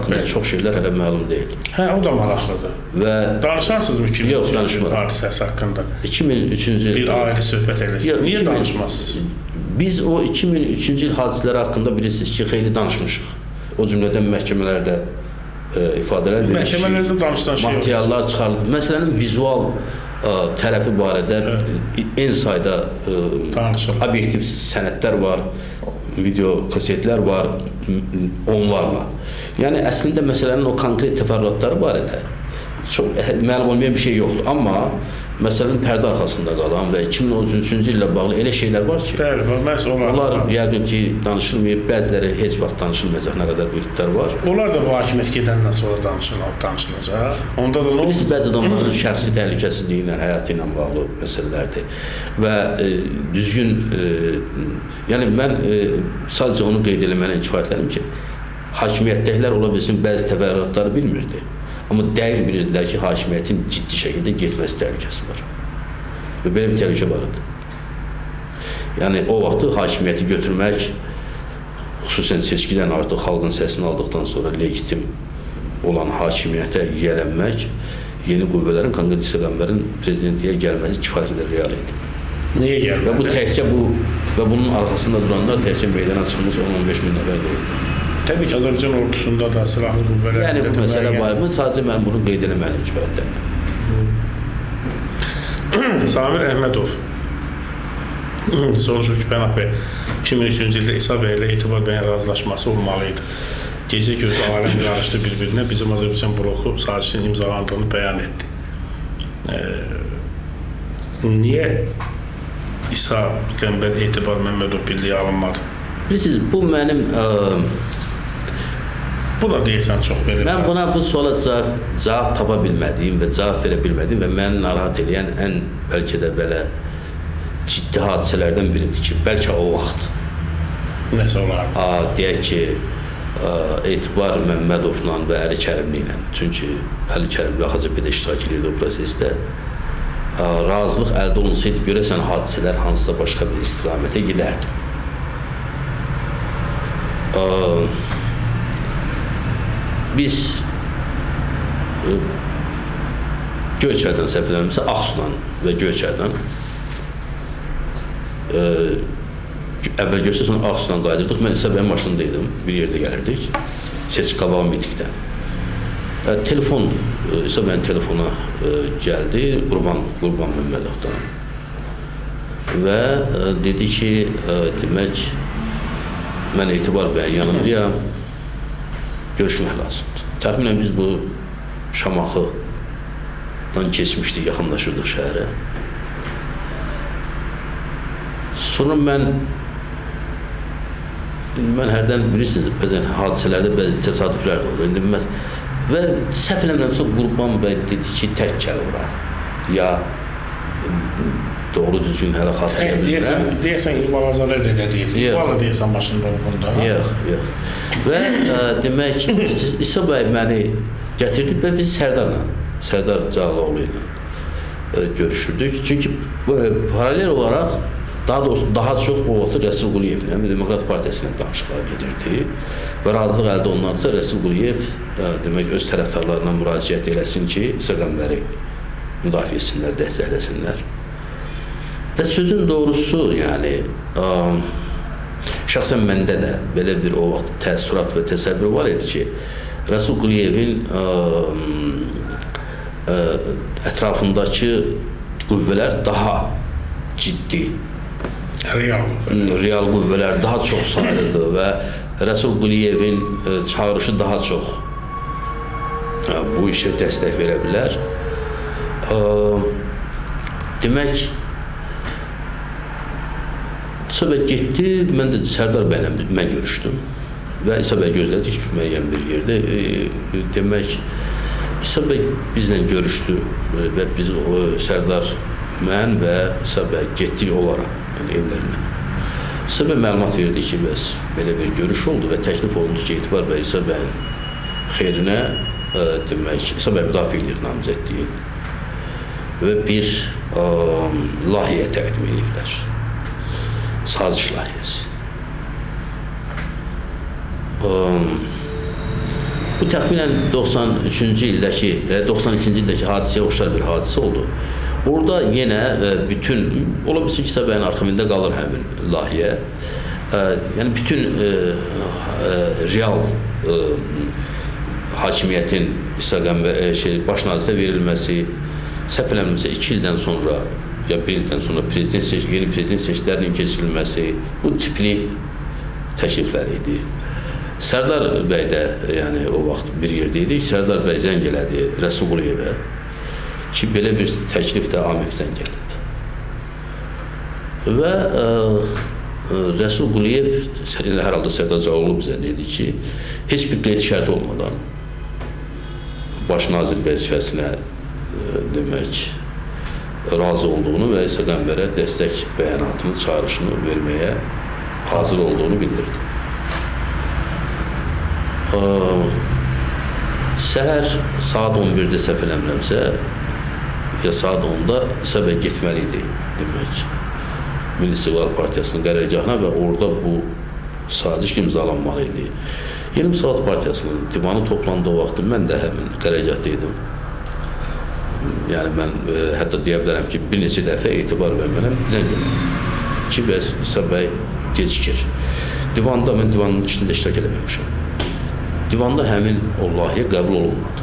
haqqında çox şeylər hələ məlum deyil. Hə, o da maraqlıdır. Və danışarsınızmı 2003 hadisəsi haqqında? 2003-cü il bir ayrı söhbət eləsiniz. Niyə danışmazsınız? Biz o 2003-cü il hadisələri haqqında bilirsiniz ki, xeyli danışmışıq. O cümlədən məhkəmələrdə ifadələr verilmiş. Məhkəmələrdə danışılan şey materiallar çıxarılıb. Məsələnin vizual tərəfi barədə en sayda obyektiv sənədlər var, video kasetlər var onlarla. Yəni əslində məsələnin o konkret təfərrüatları barədə çox məlum olmayan bir şey yoxdur. Amma məsələnin pərdə arxasında qalan və 2013-cü illə bağlı elə şeylər var ki, onlar yəqin ki, danışılmayıb, bəziləri heç vaxt danışılmayacaq, nə qədər büyüklər var. Onlar da bu hakimiyyət gedəndən sonra danışılacaq. Onda da nə olur? Bəzi adamların şəxsi təhlükəsizliyi ilə, həyatı ilə bağlı məsələlərdir. Və düzgün, yəni mən sadəcə onu qeyd eləməklə kifayətləndim ki, hakimiyyətdəkilər ola bilsin bəzi təfərrüatları bilmirdi. Amma dəqiq bilirdilər ki, hakimiyyətin ciddi şəkildə getməsi təhlükəsi var. Və belə bir təhlükə var idi. Yəni, o vaxtı hakimiyyəti götürmək, xüsusən seçkidən artıq xalqın səsini aldıqdan sonra legitim olan hakimiyyətə yiyələnmək, yeni qüvvələrin, konkret istiqamlərin prezidentliyə gəlməsi kifayət qədər real idi. Niyə gəlmədi? Və bu təkcə və bunun arxasında duranlar təkcə meydana çıxmış 10-15 min nəfər deyil. Təbii ki, Azərbaycan ordusunda da silahlı qüvvələr... Yəni, bu məsələ var. Sadəcə mən bunu qeyd eləməliyim kifayətlərlə. Samir Əhmədov soruşur ki, Pənah bəy, 2003-cü ildə İsa bəy ilə Etibar bəyin razılaşması olmalıydı. Gecə gözü aləm yarışdı bir-birinə, bizim Azərbaycan bloku sazişinin imzalandığını bəyan etdi. Niyə İsa Qəmbər Etibar Məmmədov birliyi alınmadı? Bilirsiniz, bu mənim... Bu da deyirsən çox verir. Mən buna bu suala cavab tapa bilmədiyim və cavab verə bilmədiyim və məni narahat edən ən bəlkə də belə ciddi hadisələrdən biridir ki, bəlkə o vaxt. Nəsə olardı? Deyək ki, Etibar Məmmədovla və Əli Kərimli ilə. Çünki Əli Kərimli AXCP-də iştirak edirdi o prosesdə. Razılıq əldə olunsaydı, görəsən hadisələr hansısa başqa bir istiqamətə gedərdi. Biz Göyçaydan səhv eləmirəmsə, Ağsudan və Göyçaydan əvvəl Göyçay, sonra Ağsudan qayıdırdıq. Mən İsa bəyin maşınında idim, bir yerdə gəlirdik, seçki qabağın bitikdən. Telefon, İsa bəyin telefona gəldi, Qurban Məmmədovdan və dedi ki, demək, mən Etibar bəyin yanındayam, görüşmək lazımdır. Təxminən biz bu Şamaxıdan keçmişdik, yaxınlaşırdıq şəhərə. Sonra mən hərdən bilirsiniz, bəzən hadisələrdə bəzi təsadüflər də olur. Və səhv eləmirəmsə Qurban bəy dedi ki, tək gəl ora. Ya doğru düzgün hələ xatırlayabilirəm. Deyəsən İqbalazadə də deyir. İqbala deyəsən maşında bunda. Yox. Və demək, İsa bəy məni gətirdi və biz Sərdar Cağaloğlu ilə görüşürdük. Çünki paralel olaraq, daha doğrusu daha çox o vaxtı Rəsul Quliyevlə, Demokrat Partiyasıyla danışıqlar gedirdi və razılıq əldə olunarsa Rəsul Quliyev demək, öz tərəfdarlarına müraciət eləsin ki, İsa Qəmbəri müdafiə etsinlər, dəstəkləsinlər. Və sözün doğrusu, yəni, şəxsən məndə də belə bir o vaxt təəssürat və təsəvvür var idi ki, Rəsul Quliyevin ətrafındakı qüvvələr daha ciddi, real qüvvələr daha çox sayılırdı və Rəsul Quliyevin çağırışı daha çox bu işə dəstək verə bilər. Demək, İsa bəy getdi, mən də Sərdar bəylə mən görüşdüm və İsa bəy gözlədik müəyyən bir yerdə. Demək, İsa bəy bizlə görüşdü və biz Sərdar, mən və İsa bəy getdik onlara, yəni evlərinə. İsa bəy məlumat verdi ki, bəs belə bir görüş oldu və təklif olundu ki, Etibar bəy İsa bəyin xeyrinə, demək, İsa bəy müdafiə edir namizədliyi və bir layihə təqdim edirlər. Saziş layihəsi. Bu təxminən 92-ci ildəki hadisəyə oxşar bir hadisə oldu. Orada yenə bütün, ola bilsin ki, bəyin arxivində qalır həmin layihə. Yəni bütün real hakimiyyətin baş nazirə verilməsi, səhv eləmirəmsə 2 ildən sonra ya 1 ildən sonra yeni prezident seçkilərinin keçirilməsi, bu tipli təkliflər idi. Sərdar bəy də, yəni o vaxt bir yerdə idi, Sərdar bəy zəng elədi Rəsul Quliyevə ki, belə bir təklif də AMİP-dən gəlib. Və Rəsul Quliyev, hər halda Sərdar Cavablı bizə dedi ki, heç bir qeyd şərt olmadan baş nazir vəzifəsinə demək, razı olduğunu və İsa Qəmbərə dəstək bəyanatını, çağrışını verməyə hazır olduğunu bildirdi. Səhər saat 11-də səhv eləmirəmsə, ya saat 10-da İsa bəy getməli idi demək. Milli İstiqlal Partiyasının qərargahına və orada bu saziş imzalanmalı idi. Yeni Müsavat Partiyasının divanı toplandığı vaxtı mən də həmin qərargahda idim. Yəni mən hətta deyə bilərəm ki, bir neçə dəfə Etibar bəy mənə zəng elədi ki, bəs İsa bəy gecikir. Divanda, mən divanın içində iştirak eləməmişəm. Divanda həmin o layihə qəbul olunmadı.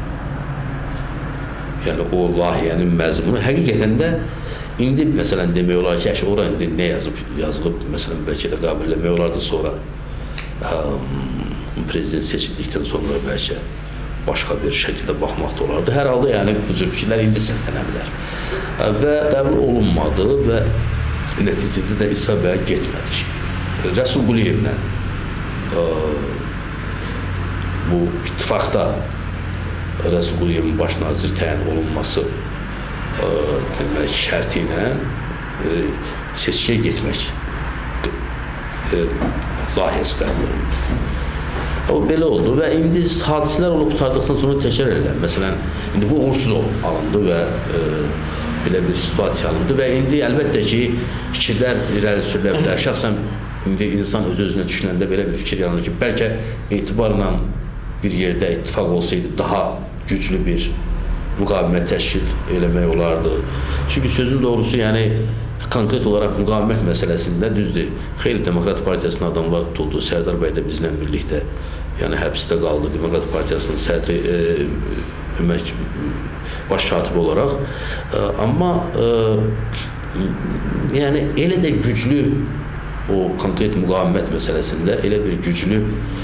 Yəni o layihənin məzmunu həqiqətən də indi məsələn demək olar ki, ora indi nə yazılıb, məsələn bəlkə də qəbul eləmək olardı sonra prezident seçildikdən sonra bəlkə başqa bir şəkildə baxmaq da olardı. Hər halda yəni bu cür fikirlər indi səslənə bilər. Və qəbul olunmadı və nəticədə də İsa bəy getmədi. Rəsul Quliyevlə bu ittifaqda Rəsul Quliyevin baş nazir təyin olunması demək şərti ilə seçkiyə getmək layihəsi qəbul olundu. O belə oldu və indi hadisələr olub qurtardıqdan sonra təkrar edirlər. Məsələn, indi bu uğursuz alındı və belə bir situasiya alındı və indi əlbəttə ki, fikirlər irəli sürülə bilər. Şəxsən indi insan öz-özünə düşünəndə belə bir fikir yaranır ki, bəlkə etibarla bir yerdə ittifaq olsaydı daha güclü bir müqavimət təşkil eləmək olardı. Çünki sözün doğrusu, yəni konkret olaraq müqavimət məsələsində düzdür, xeyli Demokrat Partiyasının adamlar tutuldu. Sərdar bəy də bizlə birlikdə yəni həbsdə qaldı. Demokrat Partiyasının sədri baş katibi olaraq. Amma yəni elə də güclü o konkret müqavimət məsələsində elə bir güclü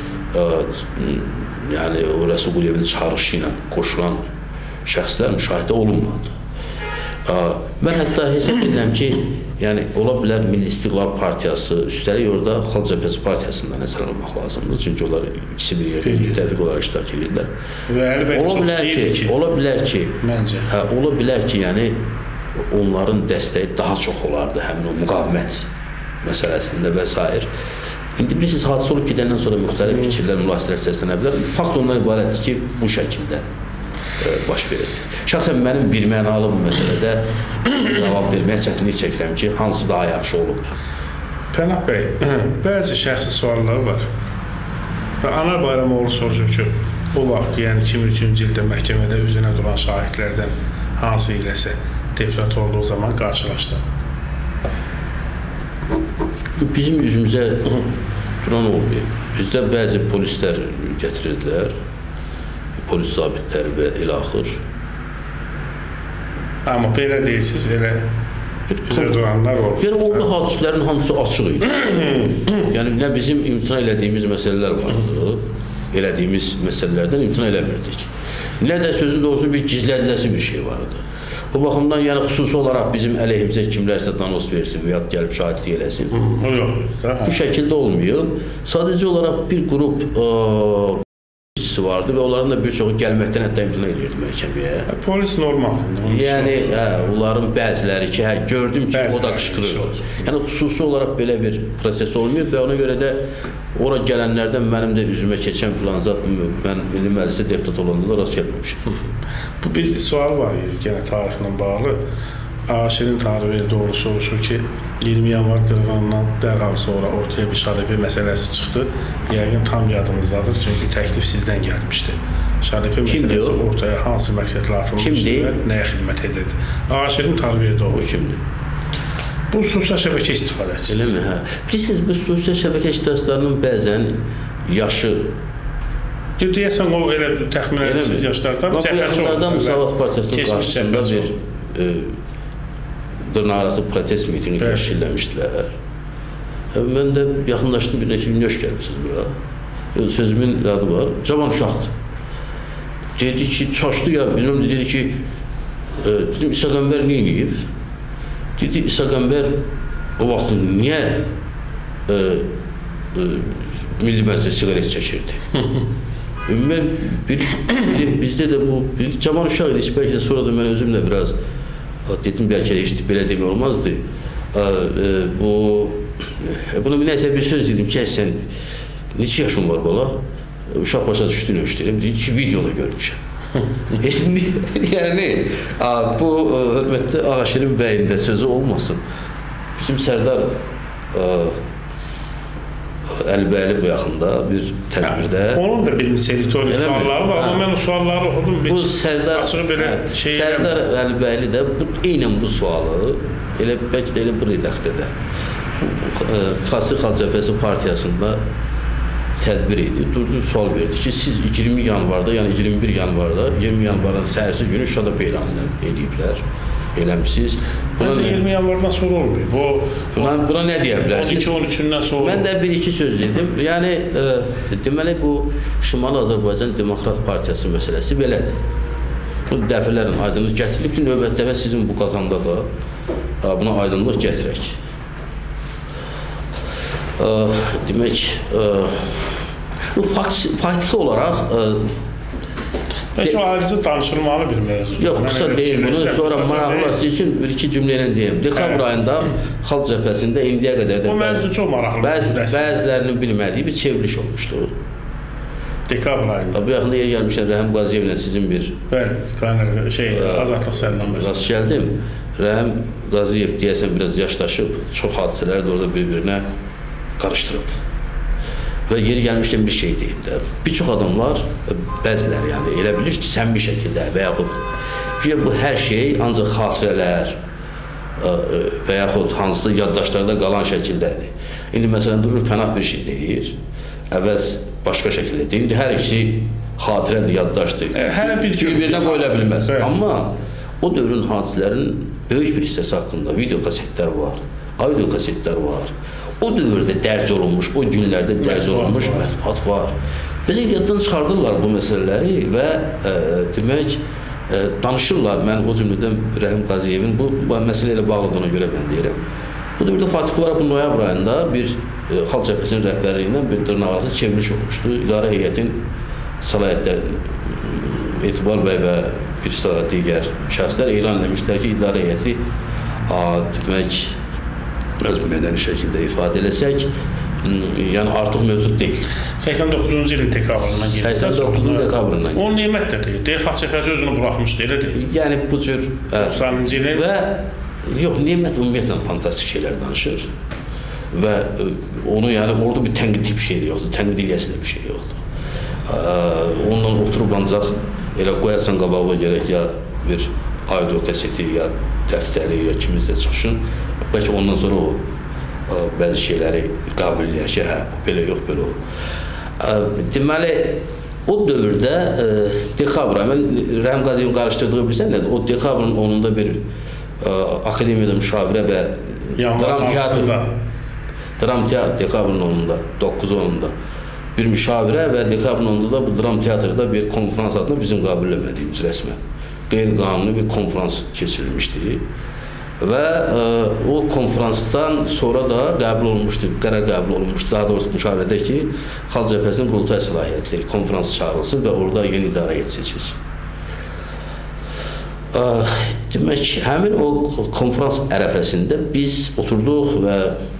yəni o Rəsul Quliyevin çağrışı ilə qoşulan şəxslər müşahidə olunmadı. Mən hətta hesab edirəm ki, yəni ola bilər Milli İstiqlal Partiyası, üstəlik orada Xalq Cəbhəsi Partiyasından nəzərə almaq lazımdır. Çünki onlar ikisi bir yerdə müttəfiq olaraq iştirak edirlər. Ola bilər ki, yəni onların dəstəyi daha çox olardı həmin o müqavimət məsələsində və s. İndi bilirsiniz, hadisə olub gedəndən sonra müxtəlif fikirlər, mülasirələr səslənə bilər. Fakt ondan ibarətdir ki, bu şəkildə baş verir. Şəxsən mənim bir mənalı bu məsələdə cavab verməyə çətinlik çəkirəm ki, hansı daha yaxşı olub? Pənah bəy, bəzi şəxsi suallar var. Anar Bayramoğlu soruşur ki, o vaxt, yəni 2003-cü ildə məhkəmədə üzünə duran şahidlərdən hansı iləsə deputat olduğu zaman qarşılaşdı? Bizim üzümüzə duran olmuyor. Bizdə bəzi polislər gətirirdilər, polis zabitləri və elə axır. Amma belə deyilsiniz, elə üzə duranlar oldu. Yəni, orada hadisələrin hamısı açıq idi. Yəni, nə bizim imtina elədiyimiz məsələlər vardı, elədiyimiz məsələlərdən imtina eləmirdik. Nə də sözün doğrusu bir gizlədiləsi bir şey vardı. O baxımdan, yəni xüsusi olaraq bizim əleyhimizə kimlərsə danos versin və ya gəlib şahidlik eləsin. Bu şəkildə olmuyor. Sadəcə olaraq bir qrup vardı və onların da bir çoxu gəlməkdən hətta imtina edirdi məhkəməyə. Polis normal. Yəni, onların bəziləri ki, gördüm ki, o da qışqırır. Yəni, xüsusi olaraq belə bir proses olmuyor və ona görə də ora gələnlərdən mənim də üzümə keçən filan zat, mən Milli Məclisə deputat olanda da rast gəlməmişim. Bu bir sual var, yenə tarixlə bağlı. Şirin Tanrıverdi doğru soruşur ki, 20 yanvar qırğınından dərhal sonra ortaya bir Şarifi məsələsi çıxdı. Yəqin tam yadınızdadır, çünki təklif sizdən gəlmişdi. Şarifi məsələsi ortaya hansı məqsədlə atılmışdı və nəyə xidmət edirdi? Ağaşirin Tarviyedoğlu. O kimdir? Bu sosial şəbəkə istifadəsi. Eləmi? Hə. Bilirsiniz, bu sosial şəbəkə iştirakçılarının bəzən yaşı... Deyəsən, o elə təxminən siz yaşlardan cəhətçi oldu. Yaxınlardan Müsavat Partiyasının qarşısında bir dırnaqarası protest mitingi təşkilləmişdilər. Mən də yaxınlaşdım, bir ki, nöş gəlmişsiniz bura. Sözümün adı var, cavan uşaqdır. Dedi ki, çaşdı ya, bilmem, dedi ki, dedim, İsa Qəmbər nə edib? Dedi, İsa Qəmbər o vaxtı niyə Milli Məclisə siqaret çəkirdi? Mən bizdə də bu cavan uşaq idi, bəlkə də sonra da mən özümlə biraz dedim, bəlkə də heç belə demək olmazdı. Buna nəysə bir söz dedim ki, sən neçə yaşın var bala? Uşaq başa düşdüyünü ölçdürəm, deyir ki, videoda görmüşəm. Yəni, bu hörmətli Ağaşirin bəyin də sözü olmasın. Bizim Sərdar Əlibəyli bu yaxında bir tədbirdə... Onun da bir editorial sualları var, amma mən o sualları oxudum. Bu Sərdar Əlibəyli də eynən bu sualı, bəlkə də elə bu redaktədə, Xalq Cəbhəsi Partiyasında tədbir idi, durdu sual verdi ki, siz 20 yanvarda, yəni 21 yanvarda, 20 yanvarın səhərsi günü Şadap elanını ediblər, eləmişsiniz. Məncə 20 yanvardan sonra olmuyor. Buna nə deyə bilərsiniz? 12-13-ündən sonra. Mən də bir-iki söz dedim. Yəni, deməli, bu Şimali Azərbaycan Demokrat Partiyası məsələsi belədir. Bu dəfələrin aydınlıq gətirilib ki, növbət dəfə sizin bu qazanda da buna aydınlıq gətirək. Demək, bu faktiki olaraq bəlkə o ayrıca danışılmalı bir mövzudur. Yox, qısa deyim bunu, sonra maraqlısı üçün bir-iki cümlə ilə deyim. Dekabr ayında Xalq Cəbhəsində indiyə qədər də bəzilərinin bilmədiyi bir çevriliş olmuşdur. Dekabr ayında. Bu yaxında yer gəlmişlər, Rəhim Qaziyevlə sizin bir azadlıq sərnaməsi. Rast gəldim. Rəhim Qaziyev deyəsən biraz yaşlaşıb, çox hadisələr də orada bir-birinə qarışdırıb. Və yeri gəlmişdən bir şey deyim də, bir çox adamlar, bəziləri yəni, elə bilir ki, səmimi şəkildə və yaxud ki, bu hər şey ancaq xatirələr və yaxud hansısa yaddaşlarda qalan şəkildədir. İndi məsələn, durur, Pənah bir şey deyir, əvvəz başqa şəkildə deyir, indi hər ikisi xatirədir, yaddaşdır, bir-birinə qoyula bilməz. Amma o dövrün hadisələrin böyük bir hissəsi haqqında video kasetlər var, audio kasetlər var. O dövrdə dərc olunmuş, o günlərdə dərc olunmuş mətbuat var. Bizə yaddan çıxardırlar bu məsələləri və demək, danışırlar. Mən o cümlədən Rəhim Qaziyevin bu məsələ ilə bağladığına görə mən deyirəm. Bu dövrdə faktiki olaraq bu noyabr ayında bir Xalq Cəbhəsinin rəhbərliyi ilə bir dırnaqarası çevriliş olmuşdu. İdarə heyətin səlahiyyətləri Etibar bəy və bir sıra digər şəxslər elan etmişlər ki, idarə heyəti demək, biraz mədəni şəkildə ifadə eləsək, yəni artıq mövcud deyil. 89-cu ilin dekabrından gelir. 89-cu dekabrından gelir. O nimət də deyil. Deyil, Xalq Cəbhəsi özünü buraxmışdı, elə deyil. Yəni bu cür... 90-cı ilin... Və, yox, nimət ümumiyyətlə fantastik şeylər danışır. Və onu, yəni, orada bir tənqidi bir şey də yoxdur, tənqid eləyəsi də bir şey yoxdur. Onunla oturub ancaq elə qoyasan qabağa gerək ya bir audio kaseti, ya dəftəri, ya kiminsə çıxışın, bəlkə ondan sonra o bəzi şeyləri qabil eləyər ki, hə, belə yox, belə o. Deməli, o dövrdə dekabra, mən Rəhim Qaziyevin qarışdırdığı bilsən nədir? O dekabrın 10-unda bir akademiyada müşavirə və dram teatr dekabrın 10-unda, 9-10-unda bir müşavirə və dekabrın 10-da da bu dram teatrda bir konferans adına bizim qəbul etmədiyimiz rəsmən qeyri-qanuni bir konferans keçirilmişdi. Və o konferansdan sonra da qəbul olunmuşdu, qərar qəbul olunmuşdu, daha doğrusu müşavirədə ki, Xalq Cəbhəsinin qurultay səlahiyyətli konferans çağırılsın və orada yeni idarə seçilsin. Demək, həmin o konferans ərəfəsində biz oturduq və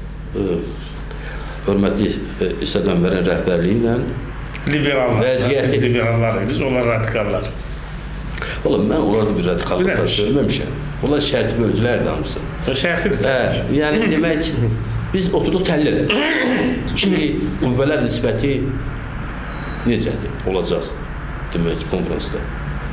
hörmətli İsa Qəmbərin rəhbərliyi ilə vəziyyəti... Liberallar, biz onlar radikallar. Oğlum, mən onlarda bir radikallıqlar görməmişəm. Onlar şərti bölgülərdir hamısı. Şəxsidir. Yəni demək, biz oturduq təhlil edirik ki, qüvvələr nisbəti necədir, olacaq demək konferansda.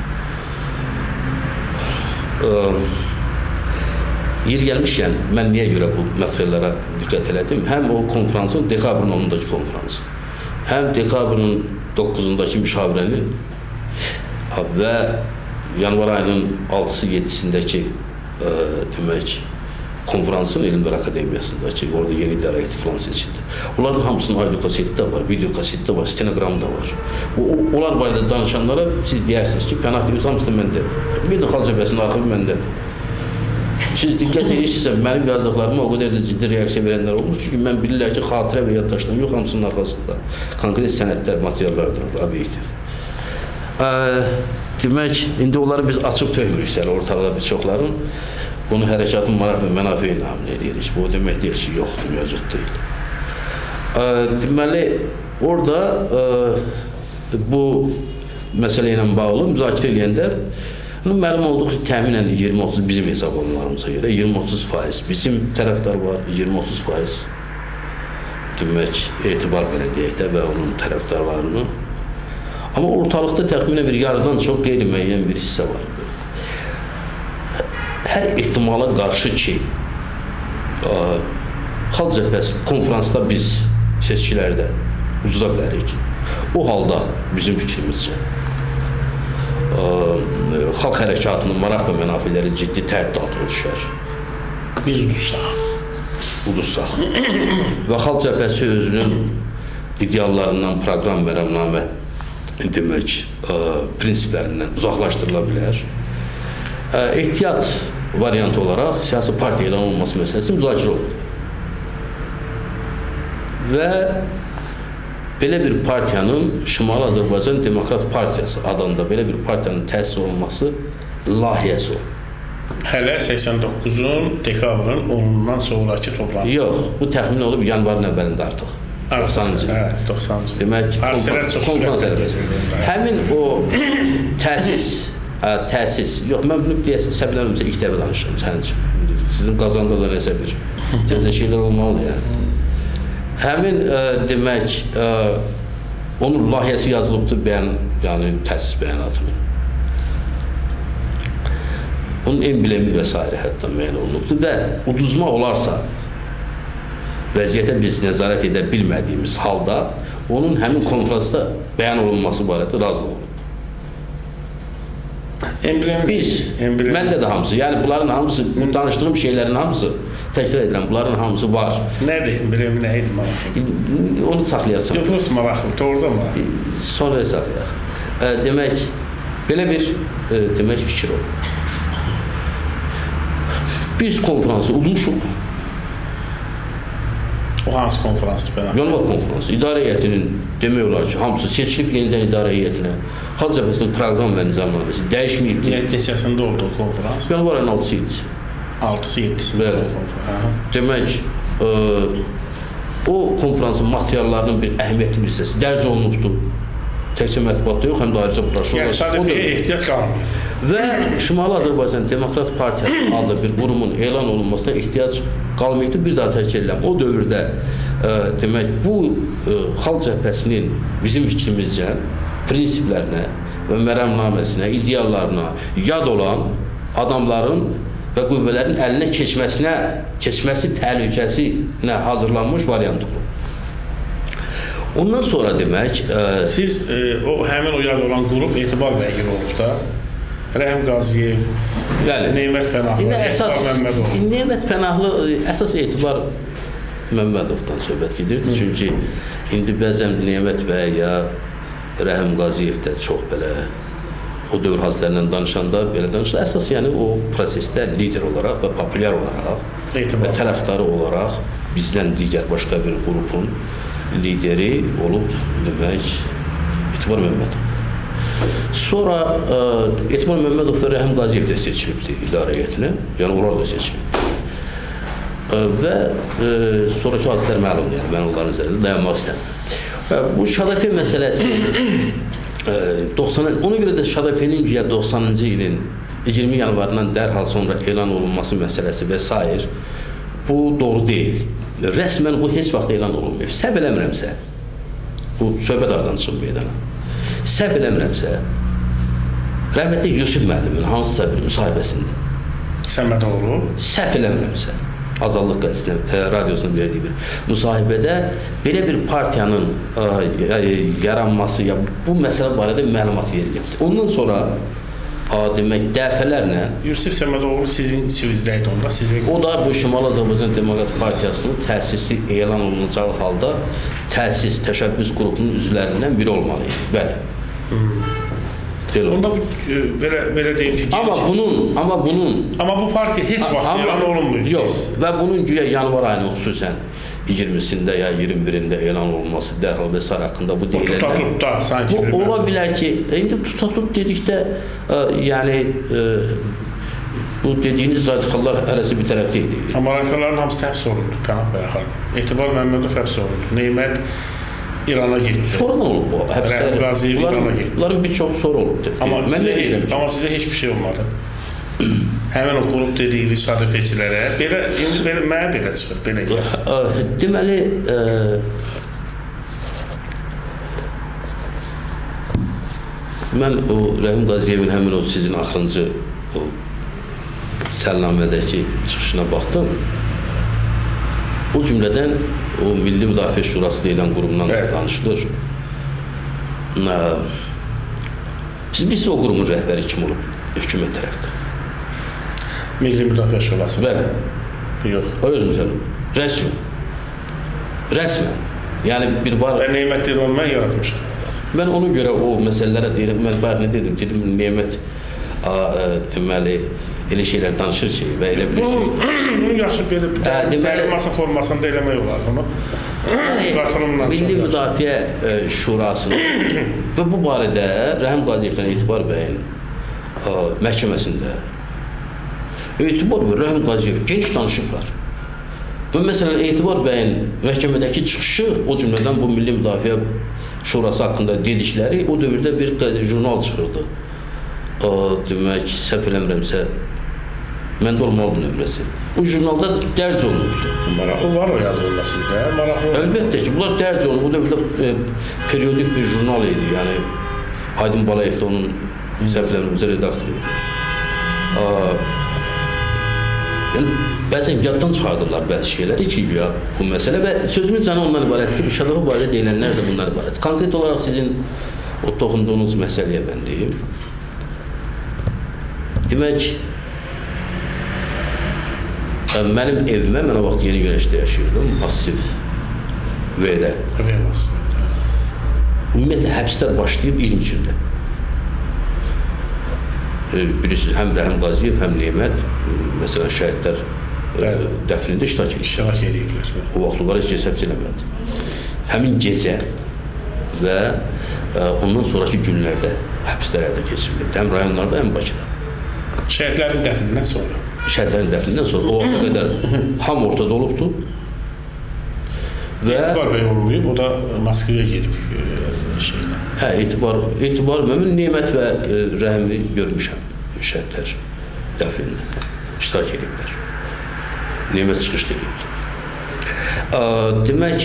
Yer gəlmişkən, mən niyə görə bu materiallara diqqət elədim? Həm o konferansın, dekabrın 10-dakı konferansı, həm dekabrın 9-dakı müşavirənin və yanvar ayının 6-sı 7-sindəki demək, konferansın Elmlər Akademiyasındakı, orada yeni idarə heyəti falan seçildi. Onların hamısının audio kaseti də var, video kaseti də var, stenogram da var. Onlar barədə danışanlara siz deyirsiniz ki, Pənah Diliz hamısı da məndədir. Bir də Xalq Cəbhəsinin arxivi məndədir. Siz diqqət edirsinizsə, mənim yazdıqlarıma o qədər də ciddi reaksiya verənlər olmuş. Çünki mən bilirlər ki, xatirə və yaddaşdan yox, hamısının arxasında konkret sənədlər, materiallardır, obyektdir. Demək, indi onları biz açıb töhmürük ortalığa bir çoxların. Bunu hərəkatın maraq və mənafi ilə hamle edirik. Bu demək deyil ki, yoxdur, mövcud deyil. Deməli, orada bu məsələ ilə bağlı müzakirə edəndə məlum olduq ki, təminən 20-30 bizim hesablanmalarımıza görə 20-30% bizim tərəfdar var, 20-30% demək, Etibar Bələdiyyədə və onun tərəfdarlarının. Amma ortalıqda təxminən bir yarıdan çox qeyri-müəyyən bir hissə var. Hər ehtimala qarşı ki, Xalq Cəbhəsi konferansda biz seçkilərdə ucuda bilərik. O halda bizim fikrimizcə xalq hərəkatının maraq və mənafiləri ciddi təhdid altına düşər. Biz udursaq. Və Xalq Cəbhəsi özünün ideallarından, proqram, məramnamə demək, prinsiplərindən uzaqlaşdırıla bilər. Ehtiyat variantı olaraq siyasi partiya elan olması məsələsi müzakirə olunur. Və belə bir partiyanın Şimali Azərbaycan Demokrat Partiyası adında belə bir partiyanın təsis olunması layihəsi o. Hələ 89-un dekabrın 10-dan sonraki toplantı. Yox, bu təxmin olub yanvarın əvvəlində artıq. 90-cı. Hə, 90-cı. Demək, konferans əlbəsi. Həmin o təsis, yox, mən bunu deyəsin, səbilənimsə ilk dəfə danışıram sənin üçün. Sizin qazanda da nəsə bir tezə şeylər olmalıdır yəni. Həmin demək, onun layihəsi yazılıbdır yəni təsis bəyanatının. Onun emblemi və s. hətta müəyyən olunubdur və uduzma olarsa, vəziyyətə biz nəzarət edə bilmədiyimiz halda, onun həmin konferansda bəyan olunması barədə razılıq olunub. Məndə də hamısı, yəni bunların hamısı, bu danışdığım şeylərin hamısı, təkrar edirəm, bunların hamısı var. Nədir emblemi, nə idi maraqlı? Onu saxlayasın. Yox, nasıl maraqlı, orada maraqlı? Sonra saxlayaq. Demək, belə bir fikir oldu. Biz konferansı udmuşuq. O hansı konferansdır belə? Yanvar konferansı. İdarə heyətinin demək olar ki, hamısı seçilib yenidən idarə heyətinə. Xalq Cəbhəsinin proqram və nizamnaməsi dəyişməyibdir. Neçəsində oldu o konferans? Yanvar ayının 6-sı 7-si. 6-sı 7-sində o konferans. Demək, o konferansın materiallarının bir əhəmiyyətli bir hissəsi dərc olunubdur. Təkcə mətbuatda yox, həm də ayrıca buraşı yəni, sadəcə ehtiyac qalmıyor. Və Şimali Azərbaycan Demokrat Partiyası adlı bir qurumun elan olunmasına ehtiyac qalmayıbdır. Bir daha təkrar edirəm. O dövrdə demək, bu Xalq Cəbhəsinin bizim fikrimizcə prinsiplərinə və məramnaməsinə, ideallarına yad olan adamların və qüvvələrin əlinə keçməsi təhlükəsinə hazırlanmış variant olur. Ondan sonra demək... Siz həmin o yad olan qrup Etibar Bəyir olub da, Rəhim Qaziyev, Neymət Pənahlı, Etibar Məmmədov. Neymət Pənahlı əsas Etibar Məmmədovdan söhbət gedirdi. Çünki indi bəzən Neymət bəy ya Rəhim Qaziyev də çox belə o dövr hadisələrindən danışanda belə danışır. Əsas yəni o prosesdə lider olaraq və populyar olaraq və tərəfdarı olaraq bizdən digər başqa bir qrupun lideri olub demək Etibar Məmmədov. Sonra Etibar Məmmədov və Rəhim Qaziyev də seçilibdir idarə heyətinə, yəni onlar da seçilibdir. Və sonraki hadisələr məlumdur, yəni mən onların üzərində dayanmaq istəmirəm. Bu ŞADP məsələsi ona görə də ŞADP-nin 90-cı ilin 20 yanvarından dərhal sonra elan olunması məsələsi və s. Bu doğru deyil. Rəsmən bu heç vaxt elan olunmuyor. Səhv eləmirəmsə, bu söhbət aradan çıxıb meydana. Səhv eləmirəmsə, rəhmətli Yusuf müəllimin hansısa bir müsahibəsində Səmədoğlu səhv eləmirəmsə, Azadlıq qəzetinin radiosuna verdiyi bir müsahibədə belə bir partiyanın yaranması, ya bu məsələ barədə məlumat verilibdir. Ondan sonra demək dəfələrlə Yusif Səmədoğlu sizin içinizdəydi onda, sizin... O da bu Şimali Azərbaycan Demokrat Partiyasının təsisi elan olunacağı halda təsis, təşəbbüs qrupunun üzvlərindən biri olmalıydı. Bəli. Onda belə deyim ki... Amma bu partiya heç vaxt elan olunmuyor. Yox, və bunun güya yanvar ayının xüsusən 20-sində ya 21-də elan olunması dərhal və s. haqqında bu deyilənlər... Tuta sanki... Bu ola bilər ki, indi tuta dedikdə, yəni, bu dediyiniz radikalar hərəsi bir tərəfdə idi. Amma radikalların hamısı həbs olundu, Pənah bəy axardı. Etibar Məmmədov həbs olundu. Neymət İrana getdi. Sonra nə olub bu? Rəhim Qaziyev İrana getdi. Bunların bir çox sonra olubdur. Amma sizə heç bir şey olmadı. Həmin o qrup dediyiniz sadəfəçilərə, indi mənə belə çıxır, belə gəlir. Deməli, mən o Rəhim Qaziyevin həmin o sizin axırıncı səlnamədəki çıxışına baxdım. O cümlədən o Milli Müdafiə Şurası deyilən qurumdan danışılır. Siz bilsiniz o qurumun rəhbəri kim olub? Hökumət tərəfdə. Milli Müdafiə Şurası? Bəli. Yox. O özüm sənəm. Rəsmən. Rəsmən. Yəni bir var... Və Neymət deyirəm, mən yaratmışam. Mən ona görə o məsələlərə deyirəm, mən bayaq nə dedim? Dedim, Neymət deməli, elə şeylər danışır ki, və elə bilir ki... Bunu yaxşı belə masa formasında eləmək olar bunu. Milli Müdafiə Şurasının və bu barədə Rəhim Qaziyevdən Etibar bəyin məhkəməsində Etibar və Rəhim Qaziyev geniş danışıblar. Və məsələn, Etibar bəyin məhkəmədəki çıxışı, o cümlədən bu Milli Müdafiə Şurası haqqında dedikləri, o dövrdə bir jurnal çıxırdı. Demək, səhv eləmirəmsə, məndə olmalıdır növrəsi. O jurnalda dərc olunubdur. Maraqlı var o yazılma sizdə, maraqlı. Əlbəttə ki, bunlar dərc olunub. Bu dövrdə periodik bir jurnal idi, yəni Aydın Balayev də onun səhv eləmirəmsə redaktoru idi. Yəni, bəzən yaddan çıxardırlar bəzi şeyləri ki, bu məsələ və sözümüz canı ondan ibarətdir ki, Şadağı barədə deyilənlər də bundan ibarətdir. Konkret olaraq sizin o toxunduğunuz məsələyə mən deyim. Demək, mənim evimə, mən o vaxt Yeni Güneşdə yaşıyordum, Massiv V-də. Ümumiyyətlə, həbslər başlayıb 23-də. Bilirsiniz, həm Rəhim Qaziyev, həm Neymət, məsələn, şəhidlər dəfnində iştirak edirlər. O vaxt onları heç həbs eləmədi. Həmin gecə və ondan sonraki günlərdə həbslər həyata keçirildi. Həm rayonlarda, həm Bakıda. Şəhidlərin dəfnindən sonra? Şəhidlərin dəfnindən sonra. O vaxta qədər ham ortada olubdur. Etibar bəy olmayıb, o da Moskvaya gedib şeylə. Hə, Etibar məmin Neymət və Rəhimi görmüşəm şəhidlər dəfnində. İştirak ediblər. Neymət çıxış ediblər. Demək,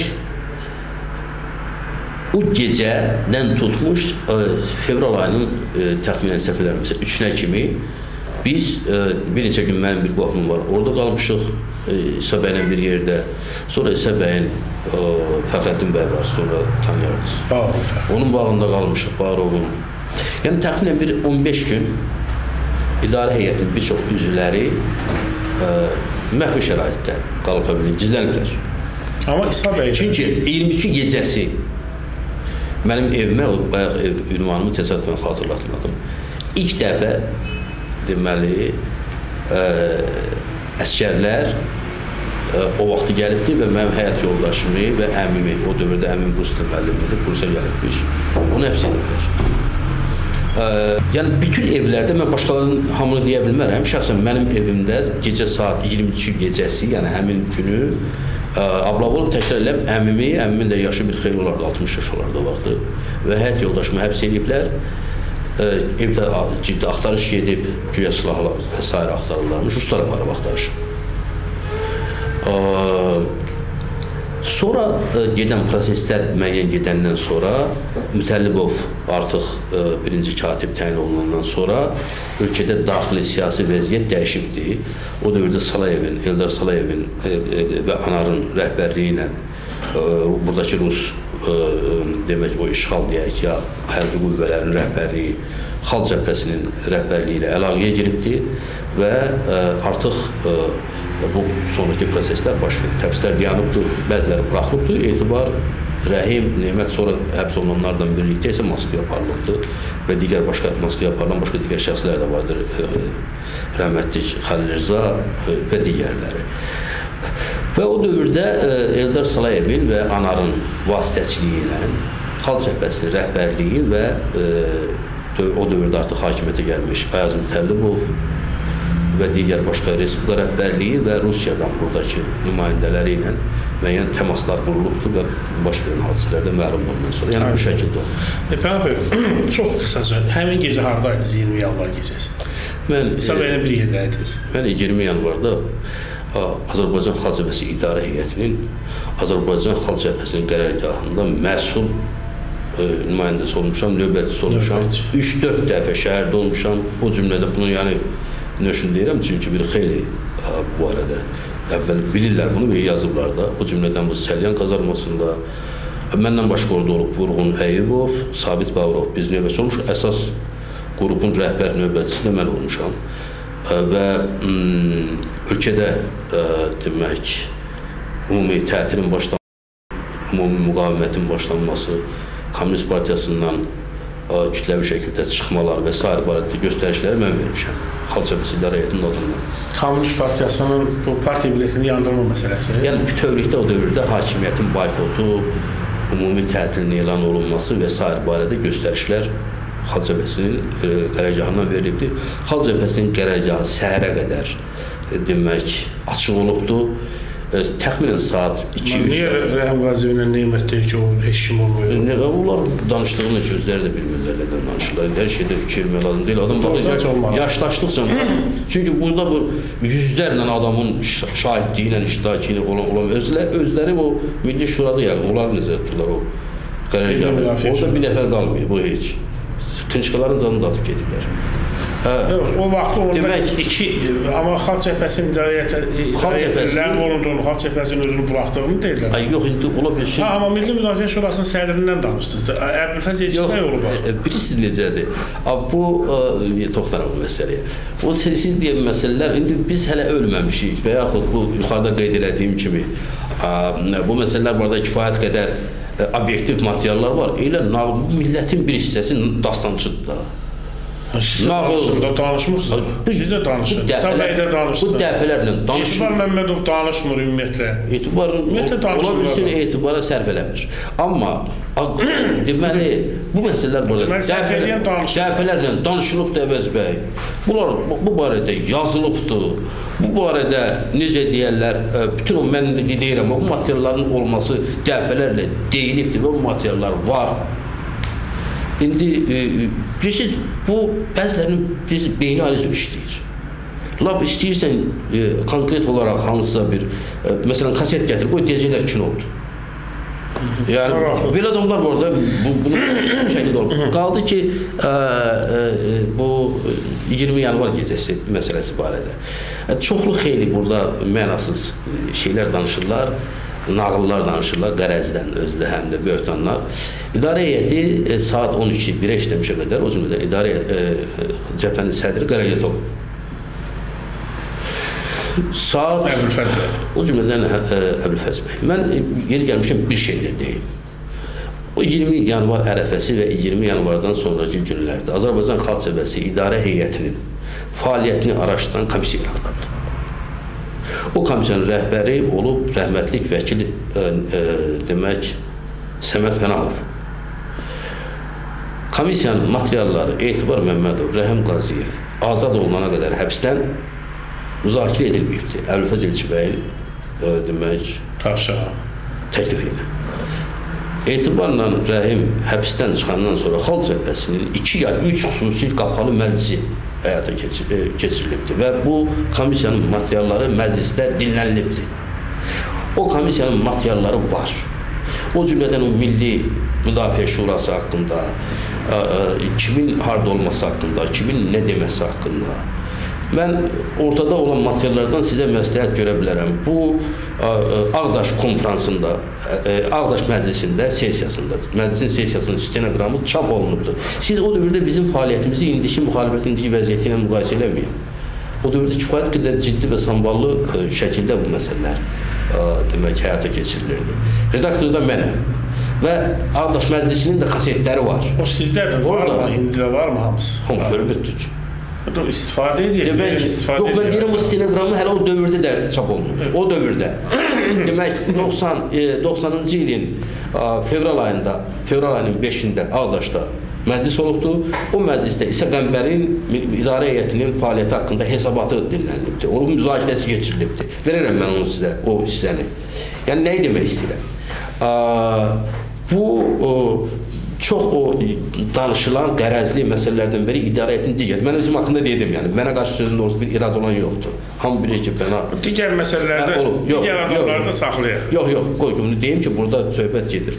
o gecədən tutmuş fevral ayının təxminən səhv eləmirəmsə 3-nə kimi biz bir neçə gün mənim bir qohumum var, orada qalmışıq İsa bəylə bir yerdə. Sonra İsa bəyin Fəxrəddin bəy var, sonra tanıyardınız. Onun bağında qalmışıq, Bağrovun. Yəni təxminən bir 15 gün idarə heyətinin bir çox üzvləri məxfi şəraitdə qalıb bilir, gizləniblər. Amma İsa bəy... Çünki 23 gecəsi mənim evimə, bayaq ünvanımı təsadüfən xatırlatmadım. İlk dəfə deməli, əskərlər o vaxtı gəlibdir və mənim həyat yoldaşımı və əmimi, o dövrdə əmim Rusli müəllimidir, Bursa gəlibmiş, onu həbs ediblər. Yəni, bütün evlərdə, mən başqalarının hamını deyə bilmərəm, şəxsən mənim evimdə gecə saat 23 gecəsi, yəni həmin günü Ablavolub təkrar eləm, əmimin də yaşı bir xeyli olardı, 60 yaş olardı o vaxtı və həyat yoldaşımı həbs ediblər evdə ciddi axtarış gedib, güya silahlar və s. axtarırlarmış, Ruslar aparıb axtarışı. Sonra gedən proseslər müəyyən gedəndən sonra Mütəllibov artıq birinci katib təyin olunandan sonra ölkədə daxili siyasi vəziyyət dəyişibdir. O dövrdə Salayevin, Eldar Salayevin və ANAR-ın rəhbərliyi ilə buradakı Rus demək o işğal deyək ya hərbi qüvvələrin rəhbərliyi, Xalq Cəbhəsinin rəhbərliyi ilə əlaqəyə giribdir və artıq bu sonraki proseslər baş verir. Təbslər yanıbdır, bəziləri buraxılıbdır. Etibar, Rəhim, Nemət sonra həbs olunanlardan birlikdə isə Moskvaya aparılıbdır və digər başqa Moskvaya aparılan başqa digər şəxslər də vardır. Rəhmətlik Xəlil Rza və digərləri. Və o dövrdə Eldar Salayevin və ANAR-ın vasitəçiliyi ilə Xalq Cəbhəsinin rəhbərliyi və o dövrdə artıq hakimiyyətə gəlmiş Ayaz Mütəllibov və digər başqa respublika rəhbərliyi və Rusiyadan buradakı nümayəndələri ilə müəyyən təmaslar qurulubdur və baş verən hadisələrdə məlum olandan sonra. Yəni bu şəkildə olur. Pənah bəy, çox qısaca, həmin gecə haradaydınız 20 yanvar gecəsi? İsa bəylə bir yerdəydiniz. Mən 20 yanvarda Azərbaycan Xalq Cəbhəsi İdarə Heyətinin Azərbaycan Xalq Cəbhəsinin qərargahında məsul nümayəndəsi olmuşam, növbətçisi olmuşam. 3-4 dəfə şəhərdə olmuşam. O cümlədə bunu yəni nöşün deyirəm, çünki bir xeyli bu arada əvvəl bilirlər bunu və yazıblar da. O cümlədən bu Səlyan qazarmasında məndən başqa orada olub Vurğun Əyibov, Sabit Bağırov biz növbətçi olmuşuq. Əsas qrupun rəhbər növbətçisi də mən olmuşam. Və ölkədə demək, ümumi tətilin başlanması, ümumi müqavimətin başlanması, Komünist Partiyasından kütləvi şəkildə çıxmalar və s. barədə göstərişləri mən vermişəm. Xalq Cəbhəsi İdarə Heyətinin adından. Komünist Partiyasının bu partiya biletini yandırma məsələsi? Yəni bütövlükdə o dövrdə hakimiyyətin boykotu, ümumi tətilin elan olunması və s. barədə göstərişlər Xalq Cəbhəsinin qərargahından verilibdir. Xalq Cəbhəsinin qərargahı səhərə qədər demək açıq olubdur. Təxminən saat 2-3. Niyə Rəhim Qaziyevlə Nemət deyir ki, o heç kim olmuyor? Onlar danışdığını sözləri də bilmirlər, nədən danışırlar. Hər şeydə fikir vermək lazım deyil. Adam baxacaq, yaşlaşdıqca. Çünki burada bu yüzlərlə adamın şahidliyi ilə, iştirakı ilə olan özləri o Milli Şurada yəni, onlar necə etdirlər o qərargahı. Orada bir nəfər qalmıyor, bu heç. Kınçqaların canını da atıb gediblər. O vaxt orada amma Xalq Cəbhəsinin ləğv olunduğunu, Xalq Cəbhəsinin özünü buraxdığını deyirlər. Yox, indi ola bilsin. Amma Milli Müdafiə Şurasının sədrindən danışdınız. Əbülfəz Elçibay olub. Bilirsiniz necədir? Bu, toxtaram bu məsələyə. O siz deyən məsələlər, indi biz hələ ölməmişik və yaxud bu yuxarıda qeyd elədiyim kimi bu məsələlər burada kifayət qədər obyektiv materiallar var. Elə millətin bir hissəsi dastançıdır da. Danışmırsınız. Siz də danışın. Sabah də danışsın. Bu dəfələrlə danışın. Etibar Məmmədov danışmır ümumiyyətlə. Ümumiyyətlə danışmır. Ola bilsin, etibara sərf eləmir. Amma deməli, bu məsələlər burada dəfələrlə danışılıbdır Əvəz bəy. Bunlar bu barədə yazılıbdır. Bu barədə necə deyərlər, bütün o mən deyirəm, bu materialların olması dəfələrlə deyilibdir və bu materiallar var. İndi bilirsiniz, bu bəzilərinin beyni ayrıca işləyir. Lab istəyirsən konkret olaraq hansısa bir, məsələn, kaset gətir, bu deyəcəklər kinodur. Yəni, belə adamlar var da, bunu şəkildə olur. Qaldı ki, bu 20 yanvar gecəsi məsələsi barədə. Çoxlu xeyli burada mənasız şeylər danışırlar. Nağıllar danışırlar, qərəzdən özdə həm də böhtanlar. İdarə heyəti saat 12-1-ə işləmişə qədər, o cümlədə İdarə Cəbhənin sədri Qaragətov. Saat... Əbülfəz bəy. O cümlədən Əbülfəz bəy. Mən yeri gəlmişəm bir şey də deyim. O 20 yanvar ərəfəsi və 20 yanvardan sonraki günlərdə Azərbaycan Xalq Cəbhəsi İdarə Heyətinin fəaliyyətini araşdıran komissiya yaradıldı. O komissiyanın rəhbəri olub rəhmətlik vəkil demək Səməd Pənahov. Komissiyanın materialları Etibar Məmmədov, Rəhim Qaziyev azad olunana qədər həbsdən müzakirə edilməyibdir. Əbülfəz Elçibəyin demək təklif ilə. etibarla Rəhim həbsdən çıxandan sonra Xalq Cəbhəsinin 2 ya 3 xüsusi qapalı məclisi həyata keçirilibdir və bu komissiyanın materialları məclisdə dinlənilibdir. O komissiyanın materialları var. O cümlədən o Milli Müdafiə Şurası haqqında, kimin harda olması haqqında, kimin nə deməsi haqqında. Mən ortada olan materiallardan sizə məsləhət görə bilərəm. Bu, Ağdaş konferansında, Ağdaş məclisində, sesiyasında, məclisin sesiyasının stenoqramı çap olunubdur. Siz o dövrdə bizim fəaliyyətimizi indiki müxalifətin indiki vəziyyəti ilə müqayisə eləməyin. O dövrdə kifayət qədər ciddi və samballı şəkildə bu məsələlər demək, həyata keçirilirdi. Redaktor da mənəm və Ağdaş məclisinin də kasetləri var. O sizdə var mı? İndi də var mı hamısı? Hamısı örgütdür. İstifadə edir. Yox, mən deyirəm, o stenoqramı hələ o dövrdə də çap olunur. O dövrdə. Demək, 90-cı ilin fevral ayının 5-də Ağdaşda məclis olubdur. O məclisdə İsa Qəmbərin idarə heyətinin fəaliyyəti haqqında hesabatı dinlənilibdir. Onun müzakirəsi keçirilibdir. Verirəm mən onu sizə, o hissəni. Yəni, nəyi demək istəyirəm? Bu, çox o danışılan qərəzli məsələlərdən biri idarə heyətinin digər. Mən özüm haqqında dedim, yəni. Mənə qarşı sözün doğrusu bir irad olan yoxdur. Hamı bilir ki, digər məsələlərdə, digər adamları da saxlayır. Yox, qoy, bunu deyim ki, burada söhbət gedir.